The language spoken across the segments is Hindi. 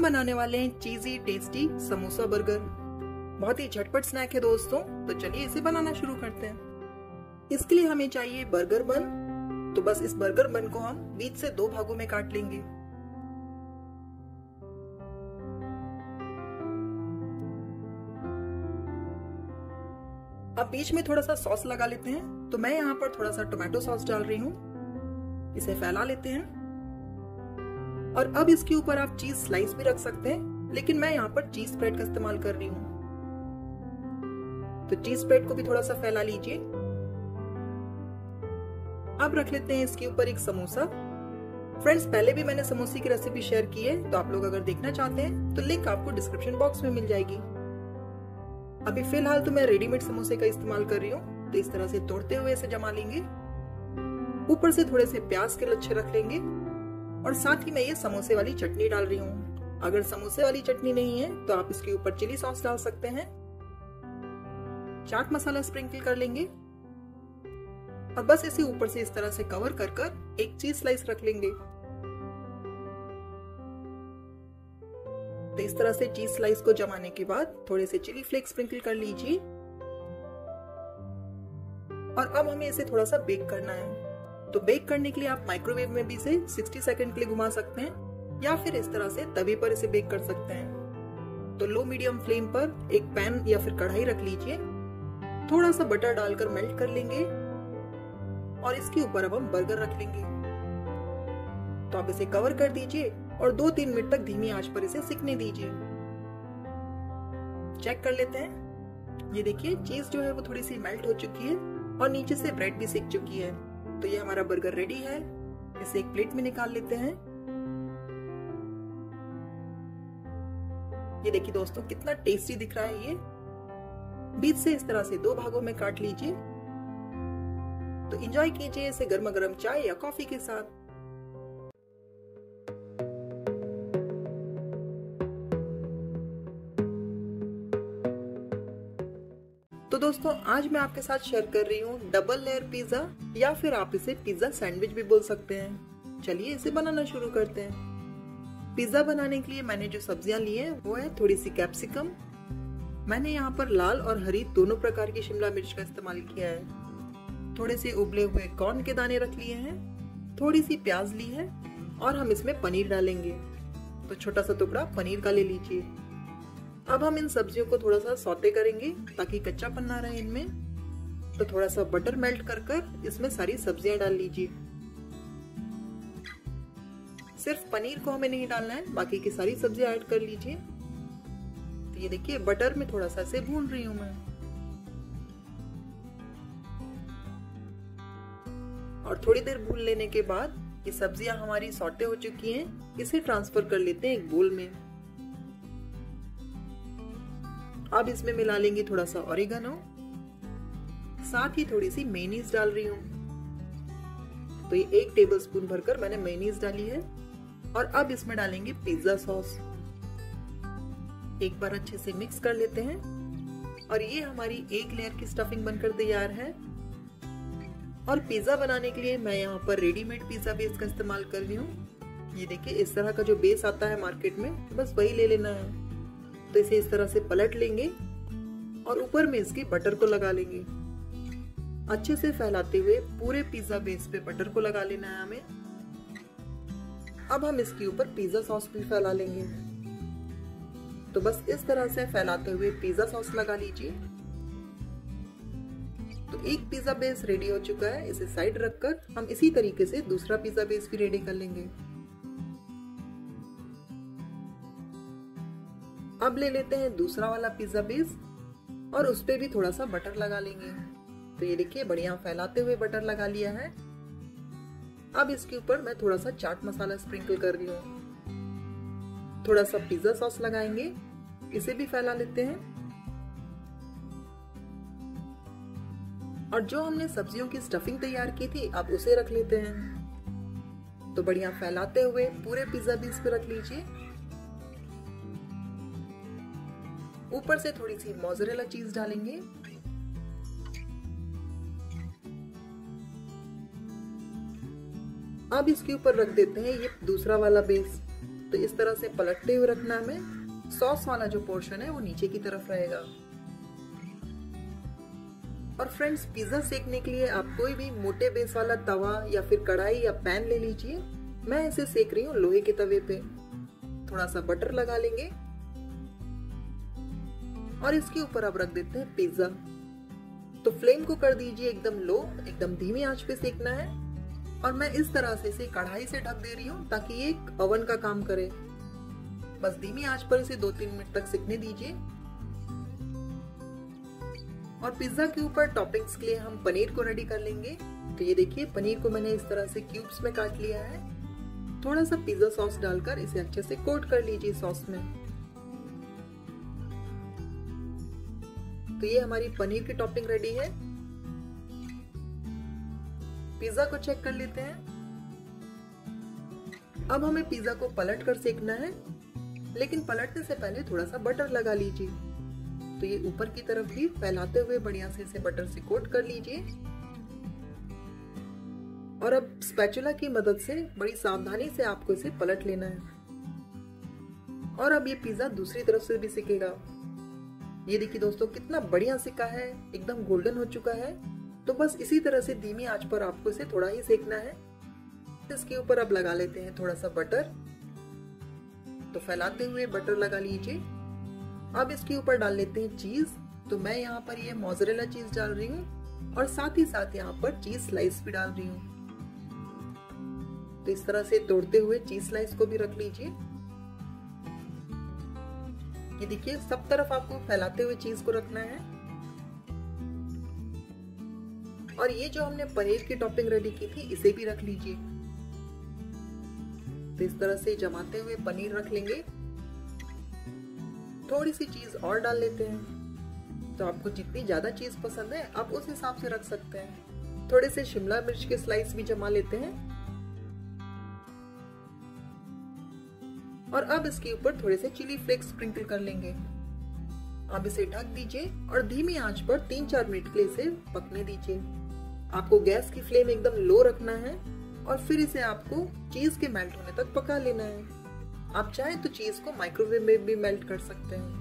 बनाने वाले हैं चीजी टेस्टी समोसा बर्गर। बहुत ही झटपट स्नैक है दोस्तों, तो चलिए इसे बनाना शुरू करते हैं। इसके लिए हमें चाहिए बर्गर बन। तो बस इस बर्गर बन को हम बीच से 2 भागों में काट लेंगे। अब बीच में थोड़ा सा सॉस लगा लेते हैं। तो मैं यहाँ पर थोड़ा सा टोमेटो सॉस डाल रही हूँ। इसे फैला लेते हैं और अब इसके ऊपर आप चीज स्लाइस भी रख सकते हैं, लेकिन मैं यहाँ पर चीज स्प्रेड का इस्तेमाल कर रही हूँ। तो चीज स्प्रेड को भी थोड़ा सा फैला लीजिए। अब रख लेते हैं इसके ऊपर एक समोसा। फ्रेंड्स, पहले भी मैंने समोसे की रेसिपी शेयर की है, तो आप लोग अगर देखना चाहते हैं तो लिंक आपको डिस्क्रिप्शन बॉक्स में मिल जाएगी। अभी फिलहाल तो मैं रेडीमेड समोसे का इस्तेमाल कर रही हूँ। तो इस तरह से तोड़ते हुए इसे जमा लेंगे। ऊपर से थोड़े से प्याज के लच्छे रख लेंगे और साथ ही मैं ये समोसे वाली चटनी डाल रही हूँ। अगर समोसे वाली चटनी नहीं है तो आप इसके ऊपर चिली सॉस डाल सकते हैं। चाट मसाला स्प्रिंकल कर लेंगे और बस इसे ऊपर से इस तरह से कवर कर कर एक चीज स्लाइस रख लेंगे। तो इस तरह से चीज स्लाइस को जमाने के बाद थोड़े से चिली फ्लेक्स स्प्रिंकल कर लीजिए और अब हमें इसे थोड़ा सा बेक करना है। तो बेक करने के लिए आप माइक्रोवेव में भी इसे 60 सेकंड के लिए घुमा सकते हैं या फिर इस तरह से तवे पर इसे बेक कर सकते हैं। तो लो मीडियम फ्लेम पर एक पैन या फिर कढ़ाई रख लीजिए। थोड़ा सा बटर डालकर मेल्ट कर लेंगे और इसके ऊपर अब हम बर्गर रख लेंगे। तो आप इसे कवर कर दीजिए और 2-3 मिनट तक धीमी आंच पर इसे सिकने दीजिए। चेक कर लेते हैं। ये देखिए चीज जो है वो थोड़ी सी मेल्ट हो चुकी है और नीचे से ब्रेड भी सिक चुकी है। तो ये हमारा बर्गर रेडी है। इसे एक प्लेट में निकाल लेते हैं। ये देखिए दोस्तों कितना टेस्टी दिख रहा है। ये बीच से इस तरह से 2 भागों में काट लीजिए। तो एंजॉय कीजिए इसे गर्मा गर्म चाय या कॉफी के साथ। तो दोस्तों आज मैं आपके साथ शेयर कर रही हूँ डबल लेयर पिज्जा, या फिर आप इसे पिज्जा सैंडविच भी बोल सकते हैं। चलिए इसे बनाना शुरू करते हैं। पिज्जा बनाने के लिए मैंने जो सब्जियां ली हैं वो है थोड़ी सी कैप्सिकम। मैंने यहाँ पर लाल और हरी दोनों प्रकार की शिमला मिर्च का इस्तेमाल किया है। थोड़े से उबले हुए कॉर्न के दाने रख लिए हैं। थोड़ी सी प्याज ली है और हम इसमें पनीर डालेंगे। तो छोटा सा टुकड़ा पनीर का ले लीजिए। अब हम इन सब्जियों को थोड़ा सा सौते करेंगे ताकि कच्चापन ना रहे इनमें। तो थोड़ा सा बटर मेल्ट कर कर इसमें सारी सब्जियां डाल लीजिए। सिर्फ पनीर को हमें नहीं डालना है, बाकी की सारी सब्जियां ऐड कर लीजिए। तो ये देखिए बटर में थोड़ा सा इसे भून रही हूं मैं। और थोड़ी देर भून लेने के बाद ये सब्जियां हमारी सौटे हो चुकी हैं। इसे ट्रांसफर कर लेते हैं एक बोल में। अब इसमें मिला लेंगे थोड़ा सा ऑरिगेनो, साथ ही थोड़ी सी मेयोनीज डाल रही हूँ। तो ये 1 टेबलस्पून भरकर मैंने मेयोनीज डाली है। और अब इसमें डालेंगे पिज्जा सॉस। एक बार अच्छे से मिक्स कर लेते हैं और ये हमारी 1 लेयर की स्टफिंग बनकर तैयार है। और पिज्जा बनाने के लिए मैं यहाँ पर रेडीमेड पिज्जा बेस का इस्तेमाल कर रही हूँ। ये देखिए इस तरह का जो बेस आता है मार्केट में, बस वही ले लेना है। तो इसे इस तरह से पलट लेंगे और ऊपर में इसके बटर को लगा लेंगे। अच्छे से फैलाते हुए पूरे पिज्जा बेस पे बटर को लगा लेना है हमें। अब हम इसके ऊपर पिज्जा सॉस भी फैला लेंगे। तो बस इस तरह से फैलाते हुए पिज्जा सॉस लगा लीजिए। तो एक पिज्जा बेस रेडी हो चुका है। इसे साइड रखकर हम इसी तरीके से दूसरा पिज्जा बेस भी रेडी कर लेंगे। अब ले लेते हैं दूसरा वाला पिज्जा बेस और उस पे भी थोड़ा सा बटर लगा लेंगे। तो ये देखिए बढ़िया फैलाते हुए बटर लगा लिया है। अब इसके ऊपर मैं थोड़ा सा चाट मसाला स्प्रिंकल कर रही हूँ। थोड़ा सा पिज्जा सॉस लगाएंगे, इसे भी फैला लेते हैं। और जो हमने सब्जियों की स्टफिंग तैयार की थी अब उसे रख लेते हैं। तो बढ़िया फैलाते हुए पूरे पिज्जा बेस पे रख लीजिए। ऊपर से थोड़ी सी मोज़रेला चीज डालेंगे। अब इसके ऊपर रख देते हैं ये दूसरा वाला बेस। तो इस तरह से पलटते हुए रखना हमें। सॉस वाला जो पोर्शन है वो नीचे की तरफ रहेगा। और फ्रेंड्स, पिज्जा सेकने के लिए आप कोई भी मोटे बेस वाला तवा या फिर कढ़ाई या पैन ले लीजिए। मैं इसे सेक रही हूँ लोहे के तवे पे। थोड़ा सा बटर लगा लेंगे और इसके ऊपर अब रख देते हैं पिज्जा। तो फ्लेम को कर दीजिए एकदम लो, एकदम धीमी आंच पे सेकना है। और मैं इस तरह से इसे कढ़ाई से ढक दे रही हूँ ताकि ये एक ओवन का काम करे। बस धीमी आंच पर इसे 2-3 मिनट तक सेकने दीजिए। और पिज्जा के ऊपर टॉपिंग्स के लिए हम पनीर को रेडी कर लेंगे। तो ये देखिए, पनीर को मैंने इस तरह से क्यूब्स में काट लिया है। थोड़ा सा पिज्जा सॉस डालकर इसे अच्छे से कोट कर लीजिए सॉस में। तो ये हमारी पनीर की टॉपिंग रेडी है। पिज्जा को चेक कर लेते हैं। अब हमें पिज्जा को पलट कर सेकना है, लेकिन पलटने से पहले थोड़ा सा बटर लगा लीजिए। तो ये ऊपर की तरफ भी फैलाते हुए बढ़िया से इसे बटर से कोट कर लीजिए। और अब स्पैचुला की मदद से बड़ी सावधानी से आपको इसे पलट लेना है। और अब ये पिज्जा दूसरी तरफ से भी सिकेगा। ये देखिए दोस्तों, कितना बढ़िया सिका है, एकदम गोल्डन हो चुका है। तो बस इसी तरह से धीमी आंच पर आपको इसे थोड़ा ही सेकना है। इसके ऊपर अब लगा लेते हैं थोड़ा सा बटर। तो फैलाते हुए बटर लगा लीजिए। अब इसके ऊपर डाल लेते हैं चीज। तो मैं यहाँ पर ये मोज़रेला चीज डाल रही हूँ और साथ ही साथ यहाँ पर चीज स्लाइस भी डाल रही हूँ। तो इस तरह से तोड़ते हुए चीज स्लाइस को भी रख लीजिए। ये देखिए, सब तरफ आपको फैलाते हुए चीज को रखना है। और ये जो हमने पनीर की टॉपिंग रेडी की थी, इसे भी रख लीजिए। तो इस तरह से जमाते हुए पनीर रख लेंगे। थोड़ी सी चीज और डाल लेते हैं। तो आपको जितनी ज्यादा चीज पसंद है आप उस हिसाब से रख सकते हैं। थोड़े से शिमला मिर्च के स्लाइस भी जमा लेते हैं। और अब इसके ऊपर थोड़े से चिली फ्लेक्स स्प्रिंकल कर लेंगे। अब इसे ढक दीजिए और धीमी आंच पर 3-4 मिनट के लिए इसे पकने दीजिए। आपको गैस की फ्लेम एकदम लो रखना है और फिर इसे आपको चीज के मेल्ट होने तक पका लेना है। आप चाहें तो चीज को माइक्रोवेव में भी मेल्ट कर सकते हैं।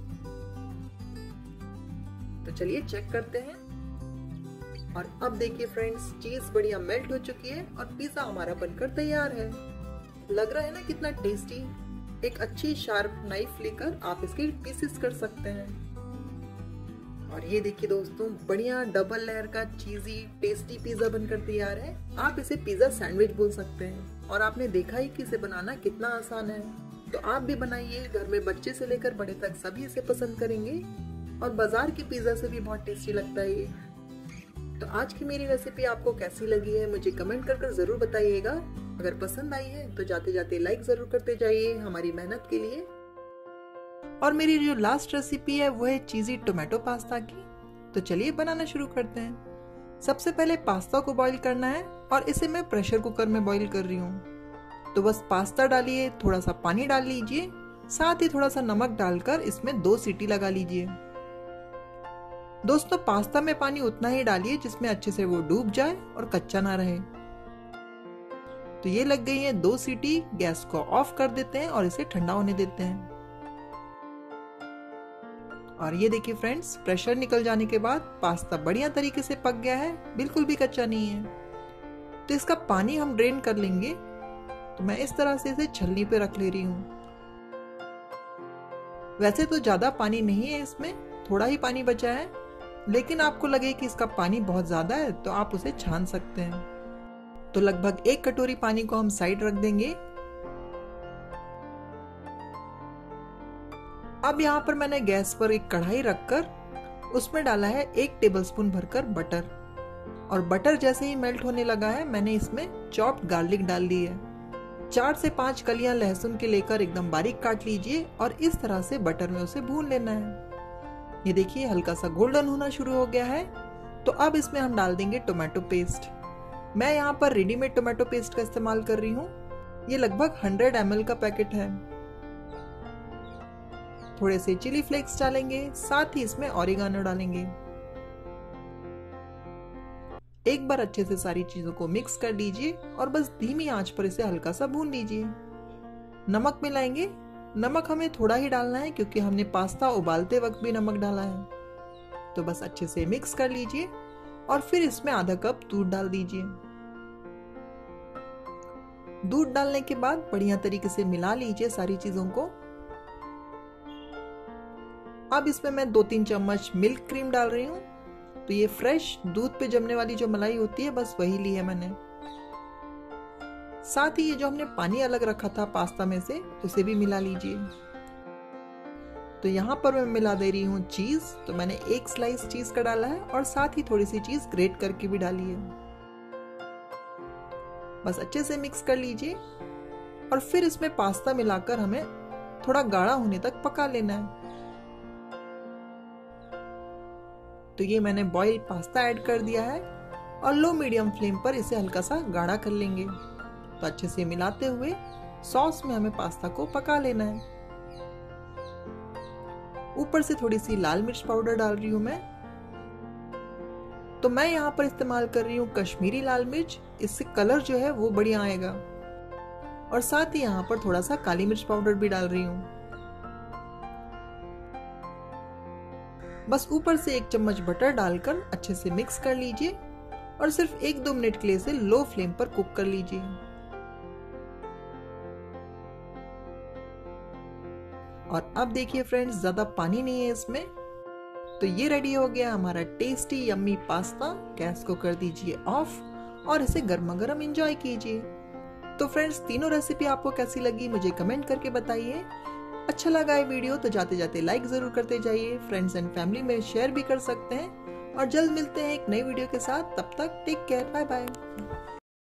तो चलिए चेक करते हैं। और अब देखिए फ्रेंड्स, चीज बढ़िया मेल्ट हो चुकी है और पिज्जा हमारा बनकर तैयार है। लग रहा है ना कितना टेस्टी। एक अच्छी शार्प नाइफ लेकर आप इसके पीसेस कर सकते हैं। और ये देखिए दोस्तों, बढ़िया डबल लेयर का चीजी टेस्टी पिज्जा बनकर तैयार है। आप इसे पिज्जा सैंडविच बोल सकते हैं। और आपने देखा ही कि इसे बनाना कितना आसान है। तो आप भी बनाइए, घर में बच्चे से लेकर बड़े तक सभी इसे पसंद करेंगे। और बाजार की पिज्जा से भी बहुत टेस्टी लगता है ये। तो आज की मेरी रेसिपी आपको कैसी लगी है मुझे कमेंट कर जरूर बताइएगा। अगर पसंद आई है तो जाते जाते लाइक जरूर करते जाइए हमारी मेहनत के लिए। और मेरी जो लास्ट रेसिपी है वो है चीजी टोमेटो पास्ता की। तो चलिए बनाना शुरू करते हैं। सबसे पहले पास्ता को बॉईल करना है और इसे मैं प्रेशर कुकर में बॉईल कर रही हूँ। तो बस पास्ता डालिए, थोड़ा सा पानी डाल लीजिए, साथ ही थोड़ा सा नमक डालकर इसमें 2 सीटी लगा लीजिए। दोस्तों, पास्ता में पानी उतना ही डालिए जिसमें अच्छे से वो डूब जाए और कच्चा ना रहे। तो ये लग गई है 2 सीटी। गैस को ऑफ कर देते हैं और इसे ठंडा होने देते हैं। और ये देखिए फ्रेंड्स, प्रेशर निकल जाने के बाद पास्ता बढ़िया तरीके से पक गया है, बिल्कुल भी कच्चा नहीं है। तो इसका पानी हम ड्रेन कर लेंगे। तो मैं इस तरह से इसे छलनी पे रख ले रही हूँ। वैसे तो ज्यादा पानी नहीं है इसमें, थोड़ा ही पानी बचा है। लेकिन आपको लगे कि इसका पानी बहुत ज्यादा है तो आप उसे छान सकते हैं। तो लगभग 1 कटोरी पानी को हम साइड रख देंगे। अब यहाँ पर मैंने गैस पर एक कढ़ाई रखकर उसमें डाला है 1 टेबलस्पून भरकर बटर। और बटर जैसे ही मेल्ट होने लगा है मैंने इसमें चॉप्ड गार्लिक डाल दी है। 4 से 5 कलियां लहसुन के लेकर एकदम बारीक काट लीजिए और इस तरह से बटर में उसे भून लेना है। ये देखिए हल्का सा गोल्डन होना शुरू हो गया है। तो अब इसमें हम डाल देंगे टोमेटो पेस्ट। मैं यहाँ पर रेडीमेड टोमेटो पेस्ट का इस्तेमाल कर रही हूँ। ये लगभग 100 ml का पैकेट है। थोड़े से चिली फ्लेक्स डालेंगे, साथ ही इसमें ऑरिगानो डालेंगे। एक बार अच्छे से सारी चीजों को मिक्स कर लीजिए और बस धीमी आंच पर इसे हल्का सा भून लीजिए। नमक मिलाएंगे। नमक हमें थोड़ा ही डालना है क्योंकि हमने पास्ता उबालते वक्त भी नमक डाला है। तो बस अच्छे से मिक्स कर लीजिए और फिर इसमें आधा कप दूध डाल दीजिए। दूध डालने के बाद बढ़िया तरीके से मिला लीजिए सारी चीजों को। अब इसमें मैं 2-3 चम्मच मिल्क क्रीम डाल रही हूँ। तो ये फ्रेश दूध पे जमने वाली जो मलाई होती है बस वही ली है मैंने। साथ ही ये जो हमने पानी अलग रखा था पास्ता में से उसे भी मिला लीजिए। तो यहाँ पर मैं मिला दे रही हूँ चीज। तो मैंने 1 स्लाइस चीज का डाला है और साथ ही थोड़ी सी चीज ग्रेट करके भी डाली है। बस अच्छे से मिक्स कर लीजिए और फिर इसमें पास्ता मिलाकर हमें थोड़ा गाढ़ा होने तक पका लेना है। तो ये मैंने बॉइल्ड पास्ता ऐड कर दिया है और लो मीडियम फ्लेम पर इसे हल्का सा गाढ़ा कर लेंगे। तो अच्छे से मिलाते हुए सॉस में हमें पास्ता को पका लेना है। ऊपर से थोड़ी सी लाल मिर्च पाउडर डाल रही हूं मैं। तो मैं यहाँ पर इस्तेमाल कर रही हूँ कश्मीरी लाल मिर्च। इससे कलर जो है वो बढ़िया आएगा। और साथ ही यहाँ पर थोड़ा सा काली मिर्च पाउडर भी डाल रही हूँ। बस ऊपर से 1 चम्मच बटर डालकर अच्छे से मिक्स कर लीजिए और सिर्फ 1-2 मिनट के लिए इसे लो फ्लेम पर कुक कर लीजिए। और अब देखिए फ्रेंड्स, ज्यादा पानी नहीं है इसमें। तो ये रेडी हो गया हमारा टेस्टी यम्मी पास्ता। गैस को कर दीजिए ऑफ और इसे गर्मा गर्म एंजॉय कीजिए। तो फ्रेंड्स, तीनों रेसिपी आपको कैसी लगी मुझे कमेंट करके बताइए। अच्छा लगा ये वीडियो तो जाते जाते लाइक जरूर करते जाइए। फ्रेंड्स एंड फैमिली में शेयर भी कर सकते हैं। और जल्द मिलते हैं एक नई वीडियो के साथ। तब तक टेक केयर, बाय बाय।